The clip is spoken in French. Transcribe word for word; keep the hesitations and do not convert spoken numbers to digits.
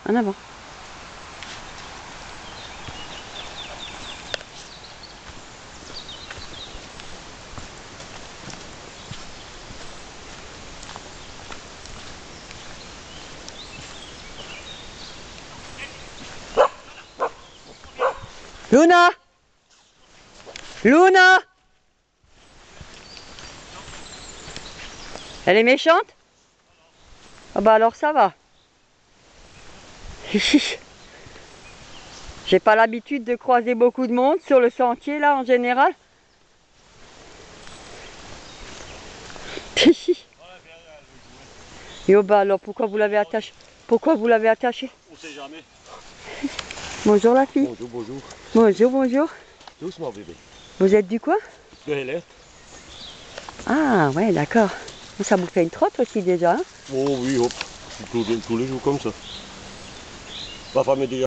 En avant. Luna! Luna! Elle est méchante? Ah bah alors ça va. J'ai pas l'habitude de croiser beaucoup de monde sur le sentier là en général. Yo bah alors pourquoi vous l'avez attaché? Pourquoi vous l'avez attaché? On sait jamais. Bonjour la fille. Bonjour, bonjour. Bonjour, bonjour. Doucement bébé. Vous êtes du quoi? De Hélène. Ah ouais d'accord. Ça vous fait une trotte aussi déjà hein? Oh oui, hop. Tous, tous les jours comme ça. Ma femme est déjà